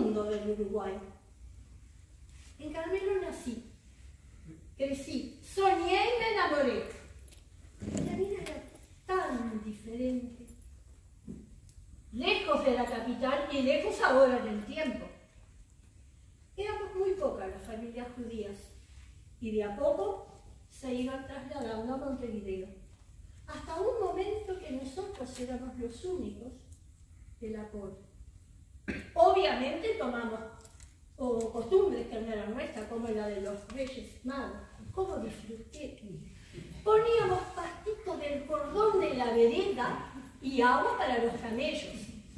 mundo del Uruguay. En Carmelo nací, crecí, soñé y me enamoré. La vida era tan diferente. Lejos de la capital y lejos ahora en el tiempo. Éramos muy pocas las familias judías y de a poco se iban trasladando a Montevideo. Hasta un momento que nosotros éramos los únicos de la col. Obviamente tomamos costumbres que no eran nuestras, como la de los Reyes Magos. ¿Cómo disfruté? Poníamos pastitos del cordón de la vereda y agua para los camellos.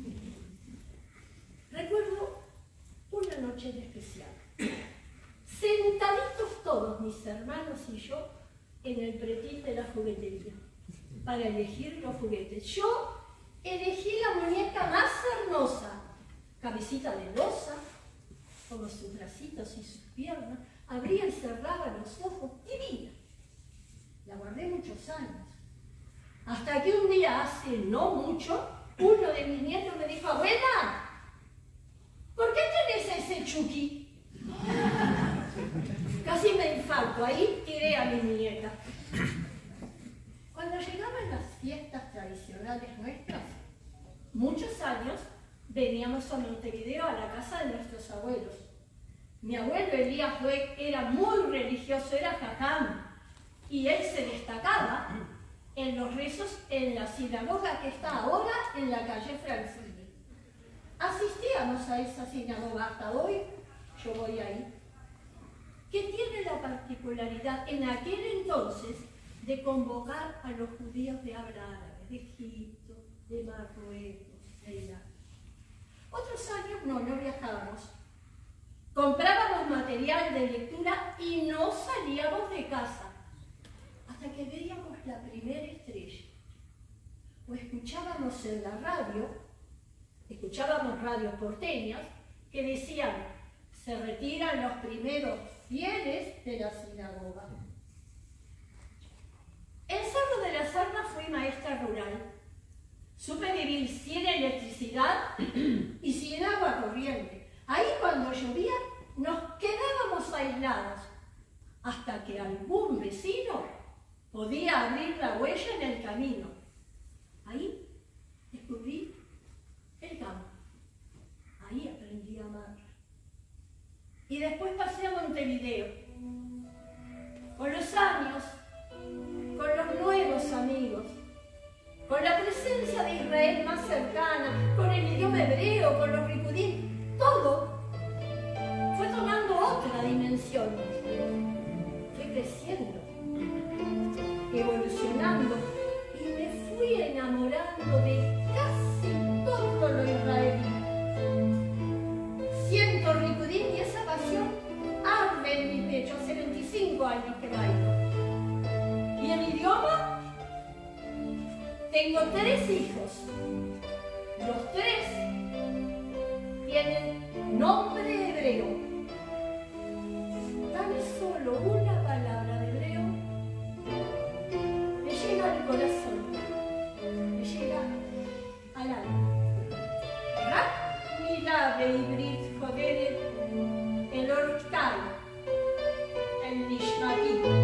Recuerdo una noche en especial. Sentaditos todos mis hermanos y yo en el pretil de la juguetería para elegir los juguetes. Yo elegí la muñeca más hermosa, cabecita de losa, como sus bracitos y sus piernas, abría y cerraba los ojos, divina. La guardé muchos años. Hasta que un día, hace no mucho, uno de mis nietos me dijo: abuela, ¿por qué tenés ese Chucky? Casi me infarto, ahí tiré a mi muñeca. Cuando llegaban las fiestas tradicionales nuestras, muchos años veníamos a Montevideo a la casa de nuestros abuelos. Mi abuelo Elías era muy religioso, era jajam, y él se destacaba en los rezos en la sinagoga que está ahora en la calle Francini. Asistíamos a esa sinagoga, hasta hoy yo voy ahí, que tiene la particularidad en aquel entonces de convocar a los judíos de habla árabe, de Egipto, de Marruecos, de Irak. Otros años no viajábamos. Comprábamos material de lectura y no salíamos de casa hasta que veíamos la primera estrella. O escuchábamos en la radio, escuchábamos radios porteñas que decían: se retiran los primeros fieles de la sinagoga. En Cerro de la Serna fui maestra rural. Supe vivir sin electricidad y sin agua corriente. Ahí cuando llovía nos quedábamos aislados hasta que algún vecino podía abrir la huella en el camino. Ahí descubrí el campo. Ahí aprendí a amar. Y después pasé a Montevideo. Con los años, con los nuevos amigos, con la presencia de Israel más cercana, con el idioma hebreo, con los ricudín, todo fue tomando otra dimensión. Fue creciendo, evolucionando, y me fui enamorando de casi todo lo israelí. Siento ricudín y esa pasión arde en mi pecho. Hace 25 años que bailo. ¿Y el idioma? Tengo 3 hijos. Los 3 tienen nombre hebreo. Tan solo una palabra de hebreo me llega al corazón, me llega al alma. Rak milah be'ibrit choderet el orkai, el nishmati.